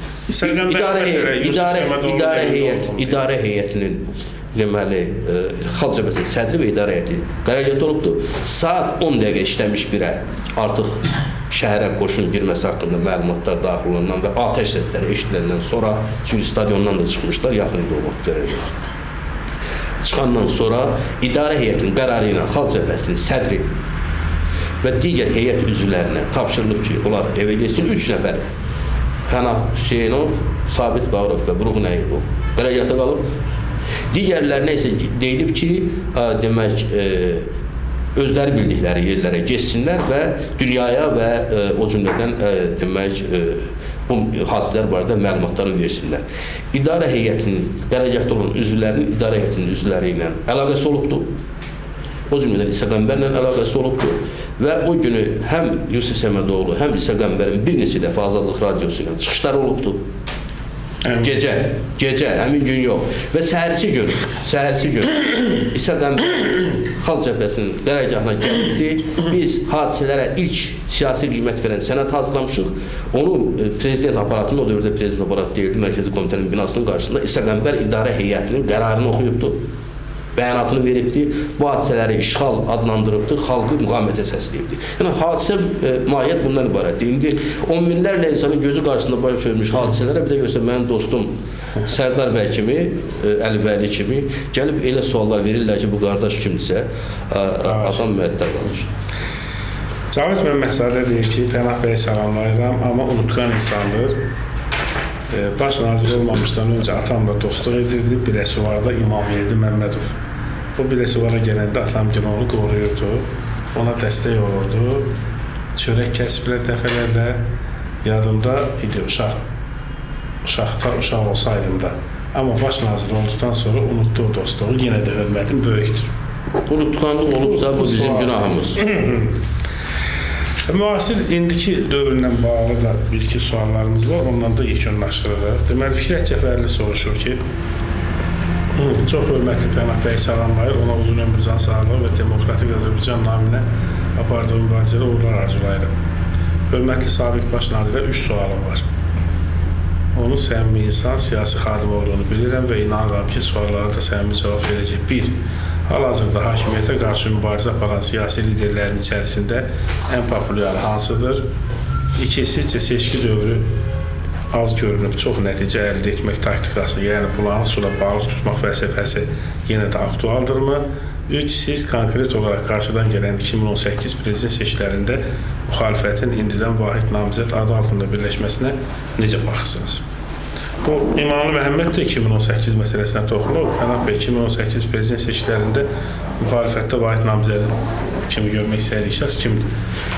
İdarə heyətinin deməli, Xalq Cəbhəsinin sədri və idarə heyəti qərargahda olubdur. Saat 10 dəqiqə işləmiş birə artıq şəhərə qoşun girməsi haqqında məlumatlar daxil olandan və atəş səsləri eşidiləndən sonra, çünki stadiondan da çıxmışlar, yaxın idi o vaxt çıxandan sonra idarə heyətinin qərarı ilə Xalq Cəbhəsinin sədri və digər heyət üzvlərinə tapşırılıb ki, onlar evə geçsin 3 nəfər. Pənah Hüseynov, Sabit Bağırov və Buruğun Əyyubov qərargahda qalıb. Digərlərinə isə deyilib ki, demək, özləri bildikləri yerlərə geçsinlər və dünyaya və o cümlədən demək, bu hadisələr barədə məlumatlarını versinlər. İdarə heyətinin, qərargahda olan üzvlərinin idarə heyətinin üzvləri ilə əlaqəsi olubdur. O cümlədən İsa Qəmbərlə əlaqəsi olubdur və o günü həm Yusif Səmədoğlu, həm İsa Qəmbərin bir neçə dəfə Azadlıq Radiosu ilə çıxışları olubdur. Gecə, həmin gün yox. Və səhərsi gün İsa Qəmbər Xalq Cəbhəsinin qərargahına gəlibdi. Biz hadisələrə ilk siyasi qiymət verən sənəd hazırlamışıq. Onu prezident aparatının, o dövrdə prezident aparatı deyildi, Mərkəzi Komitənin binasının qarşısında İsa Qəmbər idarə heyətinin qərarını oxuyubdu. Bəyanatını veribdi, bu hadisələri işğal adlandırıbdı, xalqı müqamətə səsləyibdi. Yəni, hadisə mahiyyət bundan ibarətdir. İndi 10 minlərlə insanın gözü qarşısında baş vermiş hadisələrə bir də görsə, mənim dostum Sərdar bəy kimi, Əli Bəyli kimi gəlib elə suallar verirlər ki, bu qardaş kimdirsə, adam müəttəl qalır. Cavit Məmmədzadə deyir ki, Pənah bəy salamlayıram, amma unutqan insandır. Baş nazir olmamışdan öncə atamla dostluq edirdi, Biləsuvarda İmamverdi Məmmədov. O Biləsuvara gələndə atam onu qoruyurdu, ona dəstək olurdu. Çörək kəsiblər dəfələrlə, yadımda idi uşaq olsaydım da. Amma baş nazir olduqdan sonra unutduğu dostluğu yenə də hörmətim böyükdür. Unutqanlıq olubsa bu bizim günahımız. Müasir indiki dövrlə bağlı da bir-iki suallarımız var, ondan da yekunlaşdırırıq. Deməli, Fikrət Cəfərli soruşur ki, çox hörmətli Pənah bəy salamlayır, ona uzun ömrü can sağlığı və Demokratik Azərbaycan naminə apardığı mübarizədə uğurlar arzulayırım. Hörmətli Sabiq Baş nazirə 3 sualım var. Onun səmimi insan, siyasi xadim olduğunu bilirəm və inanıram ki, suallara da səmimi cavab verəcək. 1. Hal-hazırda hakimiyyətə qarşı mübarizə aparan siyasi liderlərin içərisində ən populyarı hansıdır? 2. Sizcə seçki dövrü az görünüb, çox nəticə əldə etmək taktikası, yəni bulanı suda balıq tutmaq fəlsəfəsi yenə də aktualdırmı? 3. Siz konkret olaraq qarşıdan gələn 2018 prezident seçkilərində müxalifətin indidən vahid namizəd adı altında birləşməsinə necə baxırsınız? Bu, İmamlı Məhəmməd də 2018 məsələsinə toxunur. Pənah bəy 2018 prezident seçkilərində müxalifətdə vahid namizədi kimi görmək istədiyi şəxs kimdir?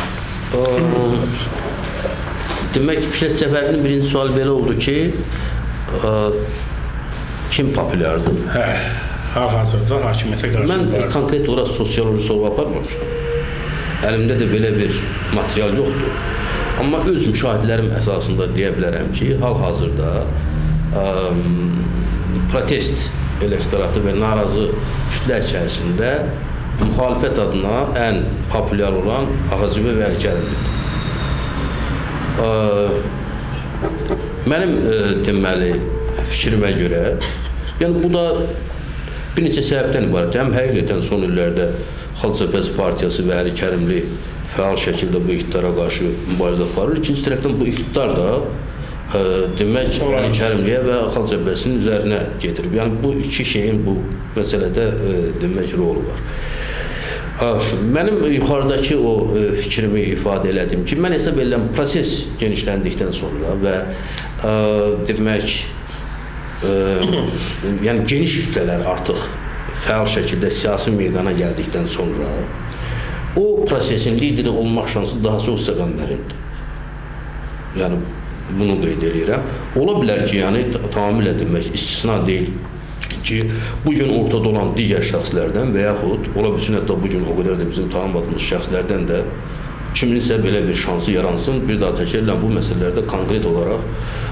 Demək ki, Fikrət Cəfərlinin birinci sualı belə oldu ki, kim populyardır? Hal-hazırda hakimiyyətə qarşı mübarizə. Mən konkret olaraq sosioloji sorğu aparmamışam. Əlimdə də belə bir material yoxdur. Amma öz müşahidələrim əsasında deyə bilərəm ki, hal-hazırda protest elektoratı və narazı kütlə içərisində müxalifət adına ən populyar olan Ağacıbel və Əlikərimlidir. Mənim deməli fikrimə görə, yəni bu da bir neçə səbəbdən ibarət. Həm həqiqətən son illərdə Xalq Cəbhəsi Partiyası və Əlikərimli fəal şəkildə bu iqtidara qarşı mübarizə aparır. İkinci tərəfdən bu iqtidar da demək Əlikərimliyə və Xalq Cəbhəsinin üzərinə getirib. Yəni bu iki şeyin bu məsələdə demək rolu var. Mənim yuxarıdakı o fikrimi ifadə elədim ki, mən hesab edirəm proses genişləndikdən sonra və demək yəni geniş kütlələr artıq fəal şəkildə siyasi meydana gəldikdən sonra o prosesin lideri olmaq şansı daha çox Səqəmbərindir. Yəni bunu qeyd edirəm. Ola bilər ki, yəni tamamilə demək istisna deyil ki, bugün ortada olan digər şəxslərdən və yaxud ola bilsin hətta bugün o qədər də bizim tanımadığımız şəxslərdən də kiminsə belə bir şansı yaransın. Bir daha təkrar edirəm, bu məsələlərdə konkret olaraq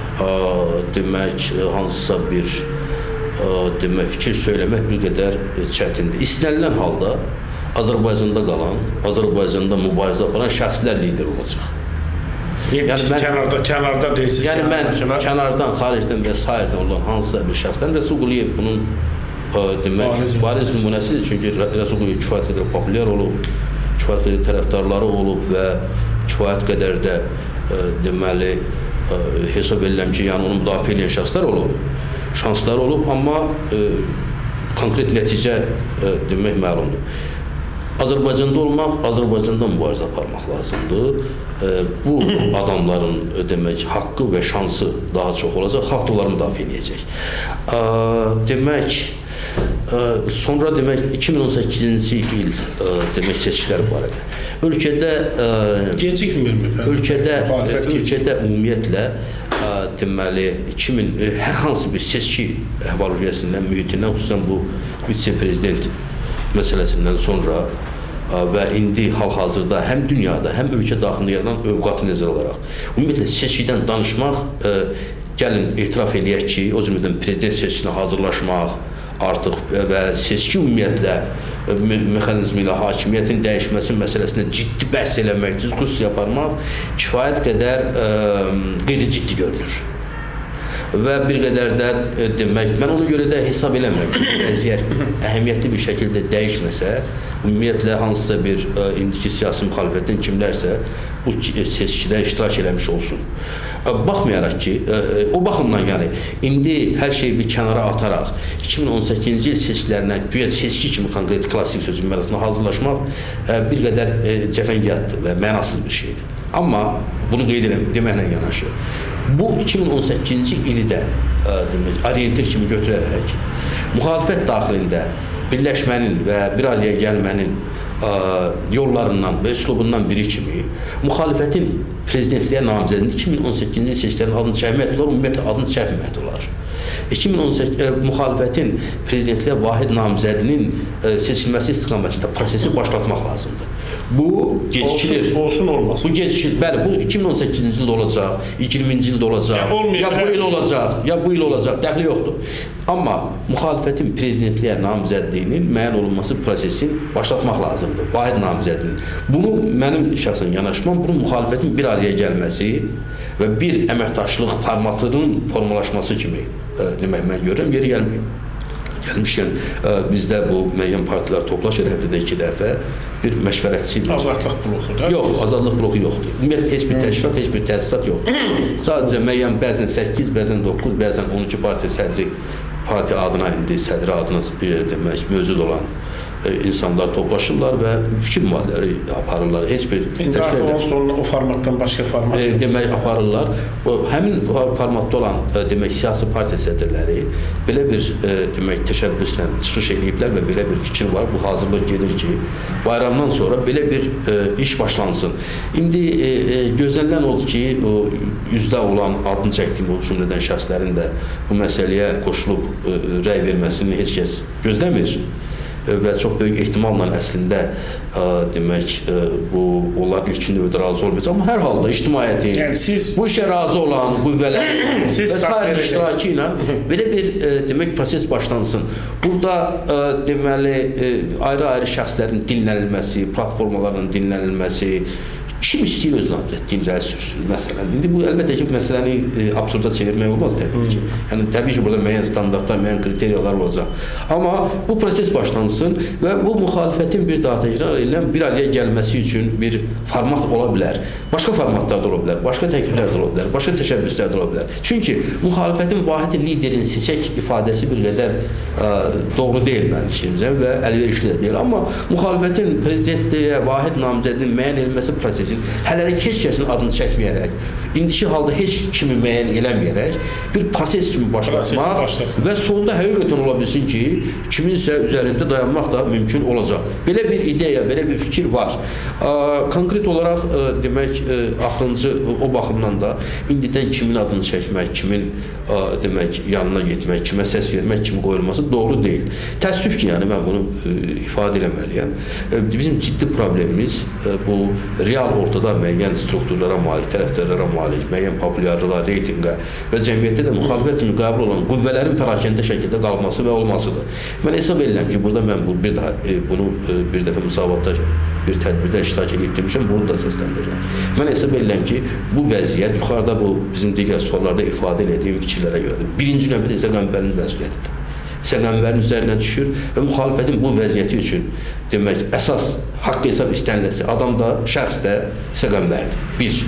demək hansısa bir demək fikir söyləmək bir qədər çətindir. İstənilən halda Azərbaycanda qalan, Azərbaycanda mübarizə aparan şəxslər lider olacaq. Yəni kənarda deyirsiniz. Yəni mən kənardan, xaricdən və sairdən olan hansısa bir şəxsdən Rəsul Quliyev bunun demək bariz nümunəsidir. Çünki Rəsul Quliyev kifayət qədər populyar olub, kifayət qədər tərəfdarları olub və kifayət qədər də deməli hesab edirəm ki, yəni onu müdafiə edən şəxslər olub, şansları olub, amma konkret nəticə demək məlumdur. Azərbaycanda olmaq, Azərbaycanda mübarizə aparmaq lazımdır. Bu adamların demək haqqı və şansı daha çox olacaq, xalq da onları müdafiə edəcək. Demək sonra demək 2018-ci il demək seçkiləri barədə. Ölkədə gecikmirmi? Ölkədə ümumiyyətlə deməli hər hansı bir seçki əhval-ruhiyyəsindən, mühitindən, xüsusən bu vitse-prezident məsələsindən sonra və indi hal-hazırda həm dünyada, həm ölkə daxilində yaranan övqatı nəzərə alaraq ümumiyyətlə seçkidən danışmaq, gəlin etiraf eləyək ki, o cümlədən prezident seçkisinə hazırlaşmaq artıq və seçki ümumiyyətlə mexanizmi ilə hakimiyyətin dəyişməsi məsələsində ciddi bəhs eləmək, diskussiya aparmaq kifayət qədər qeyri-ciddi görünür. Və bir qədər də demək, mən ona görə də hesab eləmirəm ki, vəziyyət əhəmiyyətli bir şəkildə dəyişməsə, ümumiyyətlə hansısa bir indiki siyasi müxalifətdən kimlərsə bu seçkidə iştirak eləmiş olsun. Baxmayaraq ki, o baxımdan yəni, indi hər şeyi bir kənara ataraq 2018-ci il seçkilərinə güya seçki kimi konkret klassik sözün mənasında hazırlaşmaq bir qədər cəfəngiyatdır və mənasız bir şeydir. Amma bunu qeyd deməklə yanaşı, bu 2018-ci ili də demək, orientir kimi götürərək müxalifət daxilində birləşmənin və bir araya gəlmənin yollarından və üslubundan biri kimi müxalifətin prezidentliyə namizədinin 2018-ci seçkilərin adını çəkmək olar, ümumiyyətlə adını çəkməmək olar. 2018 müxalifətin prezidentliyə vahid namizədinin seçilməsi istiqamətində prosesi başlatmaq lazımdır. Bu gecikilir. Olsun olmasın. Bu gecikilir. Bəli, bu 2018-ci ildə olacaq, 20-ci ildə olacaq, ya bu il olacaq, ya bu il olacaq, dəxli yoxdur. Amma müxalifətin prezidentliyə namizədliyinin müəyyən olunması prosesini başlatmaq lazımdır, vahid namizədliyinin. Bunu mənim şəxsən yanaşmam, bunun müxalifətin bir araya gəlməsi və bir əməkdaşlıq formatının formalaşması kimi demək mən görürəm, yeri gəlmişkən bizdə bu müəyyən partilər toplaşır həftədə 2 dəfə bir məşvərətçi. Azadlıq bloku da? Yox, azadlıq bloku yoxdur. Ümumiyyətlə heç bir təşkilat, heç bir təsisat yoxdur. Sadəcə müəyyən bəzən 8, bəzən 9, bəzən 12 partiya sədri, partiya adına indi sədri adına demək mövcud olan insanlar toplaşırlar və fikir mübadilələri aparırlar. Heç bir İndi artıq o formatdan başqa format demək aparırlar. Həmin formatda olan demək siyasi partiya sədrləri belə bir demək təşəbbüslə çıxış ediblər və belə bir fikir var. Bu hazırlıq gedir ki, bayramdan sonra belə bir iş başlansın. İndi gözlənilən odur ki, o üzdə olan adını çəkdiyim o cümlədən şəxslərin də bu məsələyə qoşulub rəy verməsini heç kəs gözləmir. və çox böyük ehtimalla əslində demək bu onların ilkin növdə razı olmayacaq. Amma hər halda ictimaiyyətin, yəni bu işə razı olan qüvvələrin və sair iştirakı ilə belə bir demək proses başlansın. Burada deməli ayrı-ayrı şəxslərin dinlənilməsi, platformaların dinlənilməsi, kim istəyir öz namizədliyini irəli sürsün, məsələn. İndi bu, əlbəttə ki, məsələni absurda çevirmək olmaz, təbii ki. Yəni, təbii ki, burada müəyyən standartlar, müəyyən kriteriyalar olacaq. Amma bu proses başlansın və bu müxalifətin bir daha təkrar edilən bir araya gəlməsi üçün bir format ola bilər. Başqa formatlar da ola bilər, başqa təkliflər də ola bilər, başqa təşəbbüslər də ola bilər. Çünki müxalifətin vahidi liderin seçək ifadəsi bir qədər doğru deyil mənim fikrimcə və əlverişli də deyil. Amma müxalifətin prezidentliyə vahid namizədinin müəyyən edilməsi prosesi hələlik heç kəsin adını çəkməyərək, indiki halda heç kimi müəyyən eləməyərək bir proses kimi başlatmaq və sonda həqiqətən ola bilsin ki, kiminsə üzərində dayanmaq da mümkün olacaq. Belə bir ideya, belə bir fikir var. Konkret olaraq demək, axırıncı o baxımdan da indidən kimin adını çəkmək, kimin demək, yanına getmək, kimə səs vermək kimi qoyulması doğru deyil. Təəssüf ki, yəni mən bunu ifadə eləməliyəm. Bizim ciddi problemimiz bu real ortada müəyyən strukturlara malik, tərəfdarlara malik, müəyyən populyarlığa, reytinqə və cəmiyyətdə də müxalifət kimi qəbul olan qüvvələrin pərakəndə şəkildə qalması və olmasıdır. Mən hesab edirəm ki, burada mən bunu bir dəfə müsavatda bir tədbirdə iştirak edib demişəm, bunu da səsləndirirəm. Mən hesab edirəm ki, bu vəziyyət yuxarıda bu bizim digər suallarda ifadə etdiyim fikirlərə görədir. Birinci növbədə Səqənbərin məsuliyyətidir. Səqənbərin üzərinə düşür və müxalifətin bu vəziyyəti üçün demək, əsas haqq hesab istəniləsi adam da, şəxs də Səqənbərdir. Bir.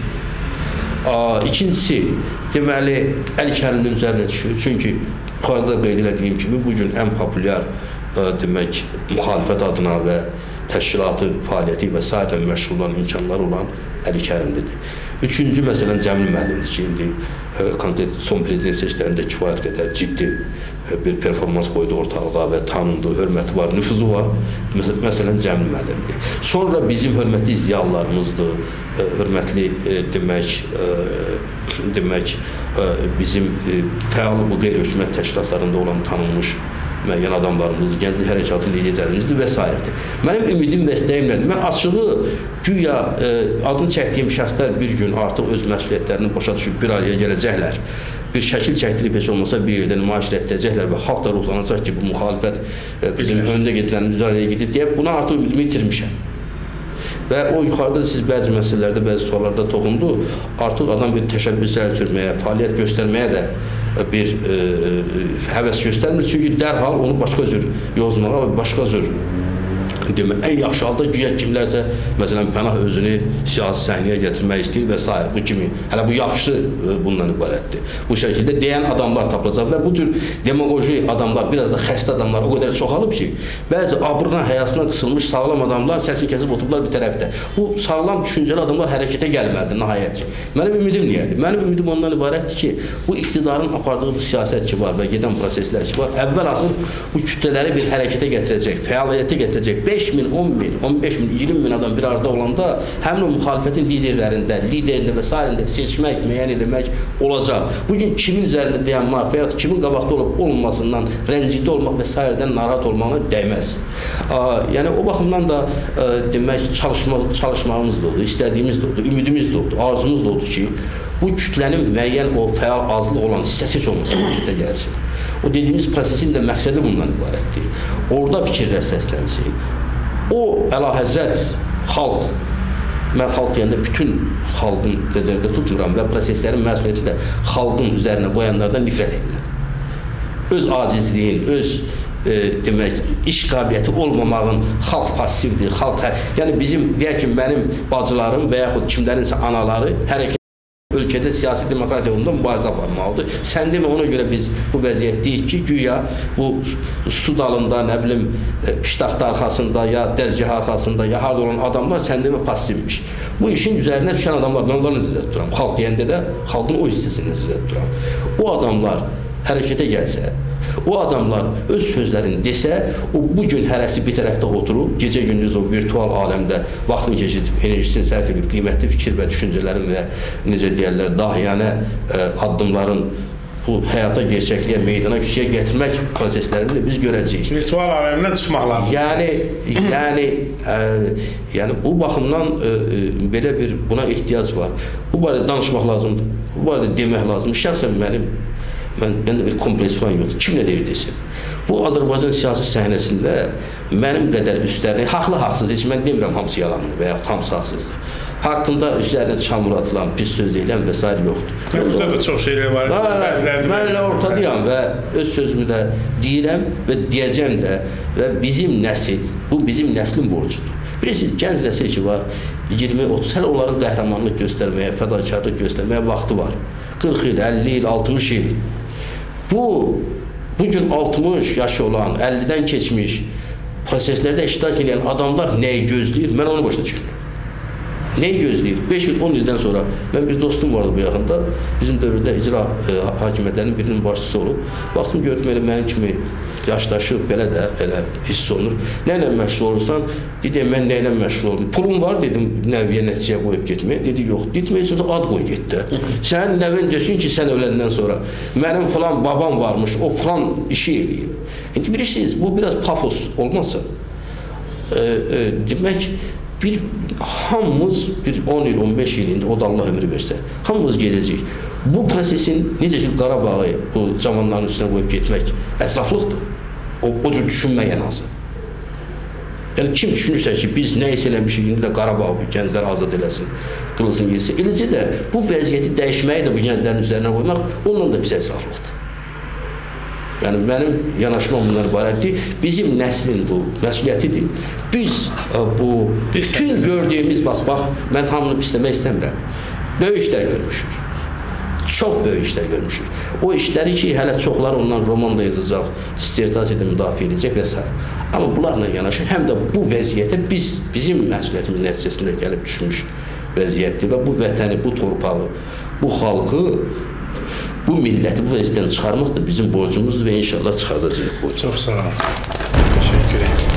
İkincisi, deməli, Əli-Kərimlinin üzərinə düşür. Çünki yuxarıda qeyd etdiyim kimi, bugün ən populyar demək, müxalifət adına və təşkilatı, fəaliyyəti və s. məşğul olan imkanlar olan Əli-Kərimlidir. Üçüncü məsələn Cəmil müəllimdir ki, indi konkret son prezident seçkilərində kifayət qədər ciddi bir performans qoydu ortalığa və tanındı, hörməti var, nüfuzu var. Məsələn Cəmil müəllimdir. Sonra bizim hörmətli ziyalılarımızdır, hörmətli demək bizim fəal bu qeyri-hökumət təşkilatlarında olan tanınmış müəyyən adamlarımızdır, gənclik hərəkatı liderlərimizdir və s. Mənim ümidim və istəyim nədir? Mən açığı güya adını çəkdiyim şəxslər bir gün artıq öz məsuliyyətlərini başa düşüb bir araya gələcəklər. Bir şəkil çəkdirib heç olmasa bir yerdə nümayiş etdirəcəklər və xalq da ruhlanacaq ki, bu müxalifət bizim önündə gedilən bir araya gedib deyə buna artıq ümidimi itirmişəm. Və o yuxarıda siz bəzi məsələlərdə, bəzi suallarda toxundu, artıq adam bir təşəbbüslər sürməyə, fəaliyyət göstərməyə də bir həvəs göstərmir. Çünki dərhal onu başqa cür yozmağa və başqa cür demək, ən yaxşı halda güya kimlərsə, məsələn, Pənah özünü siyasi səhnəyə gətirmək istəyir və s. Bu kimi, hələ bu yaxşı bundan ibarətdir. Bu şəkildə deyən adamlar tapılacaq və bu cür demagoji adamlar, biraz da xəstə adamlar o qədər çoxalıb ki, bəzi abrına, həyasına qısılmış sağlam adamlar səsini kəsib oturublar bir tərəfdə. Bu sağlam düşüncəli adamlar hərəkətə gəlməlidir, nəhayət ki. Mənim ümidim niyədir? Mənim ümidim ondan ibarətdir ki, bu iqtidarın apardığı bu siyasət ki var və gedən proseslər ki var, əvvəl-axır bu kütlələri bir hərəkətə gətirəcək, fəaliyyətə gətirəcək. 5 min, 10 min, 15 min, 20 min adam bir arada olanda həmin o müxalifətin liderində və s. seçmək, müəyyən edilmək olacaq. Bugün kimin üzərində dayanmaq və ya kimin qabaqda olub olunmasından rəncidə olmaq və s.dən narahat olmağına dəyməz. Yəni o baxımdan da demək çalışmağımız da oldu, istədiyimiz də oldu, ümidimiz də oldu, arzumuz da oldu ki, bu kütlənin müəyyən o fəal azlıq olan hissəsi heç olmasa hərəkətə gəlsin. O dediyimiz prosesin də məqsədi bundan ibarətdir. Orada fikirlər səslənsin. O əlahəzrət xalq, mən xalq deyəndə bütün xalqın nəzərdə tutmuram və proseslərin məsuliyyətini də xalqın üzərinə qoyanlardan nifrət edirəm. Öz acizliyin, öz demək, iş qabiliyyəti olmamağın, xalq passivdir, xalq, yəni bizim, deyək ki, mənim bacılarım və yaxud kimlərinsə anaları hərəkət ölkədə siyasi demokratiya yolunda mübarizə aparmalıdır. Sən demə, ona görə biz bu vəziyyət deyik ki, güya bu su dalında, nə bilim, piştaxta arxasında, ya dəzgah arxasında, ya harada olan adamlar sən demə passivmiş. Bu işin üzərinə düşən adamlar, mən onları nəzərdə tuturam. Xalq deyəndə də xalqın o hissəsini nəzərdə tuturam. O adamlar hərəkətə gəlsə, o adamlar öz sözlərini desə, o bugün hərəsi bir tərəfdə oturub, gecə-gündüz o virtual aləmdə vaxtını keçirib, enerjisini sərf edib, qiymətli fikir və düşüncələrin və necə deyərlər, dahiyanə addımların bu həyata gerçəkliyə, meydana küçüyə gətirmək proseslərini də biz görəcəyik. Virtual aləminə çıxmaq lazım. Yəni bu baxımdan belə bir buna ehtiyac var. Bu barədə danışmaq lazımdır. Bu barədə demək lazımdır. Şəxsən məndə bir kompleks falan yoxdur. Kim nə deyir desin. Bu Azərbaycan siyasi səhnəsində mənim qədər üstlərini, haqlı-haqsız, heç mən demirəm hamısı yalandır və ya hamısı haqsızdır. Haqqında üzərinə çamur atılan, pis söz deyilən və s. yoxdur. Burada da çox şeylər var. Mən elə ortadayam və öz sözümü də deyirəm və deyəcəm də və bizim nəsil, bu bizim nəslin borcudur. Bilirsiniz, gənc nəsil ki var, 20-30 hələ onların qəhrəmanlıq göstərməyə, fədakarlıq göstərməyə vaxtı var. 40 il, 50 il, 60 il. Bugün 60 yaşı olan, 50-dən keçmiş proseslərdə iştirak edən adamlar nəyi gözləyir? Mən onu başa düşürəm. Neyi gözləyir? 5 il, 10 ildən sonra mən bir dostum vardı bu yaxında, bizim dövrdə icra hakimiyyətlərinin birinin başçısı olub. Baxdım, gördüm, elə mənim kimi yaşdaşı belə də elə hiss olunur. Nə ilə məşğul olursan? Dedi, mən nə ilə məşğul olum? Pulum var, dedim, nəviyə nəticəyə qoyub getməyə. Dedi, yox. Getməyə üçün ad qoy getdi. Sənin nəvin desin ki, sən öləndən sonra mənim falan babam varmış, o falan işi eləyib. İndi bilirsiniz, bu biraz pafos olmasa, demək, hamımız bir 10 il, 15 il indi, o da Allah ömrü versə, hamımız gedəcək. Bu prosesin necə ki Qarabağı bu cavanların üstünə qoyub getmək əsraflıqdır. O cür düşünməyən hansı. Yəni kim düşünürsə ki, biz nə isə eləmişik, indi də Qarabağı bu gənclər azad eləsin, qılsın, yesin. Eləcə də bu vəziyyəti dəyişməyi də bu gənclərin üzərinə qoymaq, ondan da biz əsraflıqdır. Yəni, mənim yanaşmam bundan ibarətdir. Bizim nəslin bu məsuliyyətidir. Biz bu bütün gördüyümüz, bax, mən hamını pisləmək istəmirəm. Böyük işlər görmüşük. Çox böyük işlər görmüşük. O işləri ki, hələ çoxları ondan roman da yazacaq, dissertasiyada müdafiə edəcək və s. Amma bunlarla yanaşı, həm də bu vəziyyətə bizim məsuliyyətimiz nəticəsində gəlib düşmüş vəziyyətdir və bu vətəni, bu torpağı, bu xalqı, bu milləti bu vəziyyətdən çıxarmaq da bizim borcumuzdur və inşallah çıxardacaq. Çox sağ olun. Təşəkkür ederim.